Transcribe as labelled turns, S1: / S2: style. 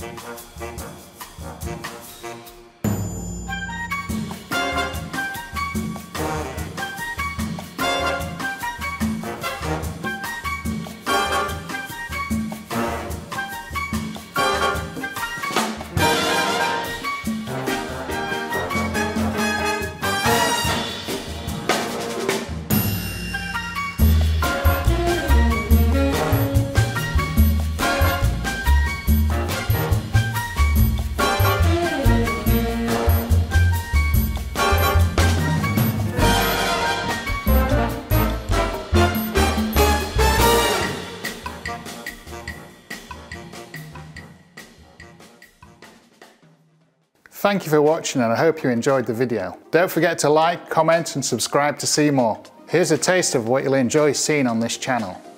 S1: Thank you for watching and I hope you enjoyed the video. Don't forget to like, comment and subscribe to see more. Here's a taste of what you'll enjoy seeing on this channel.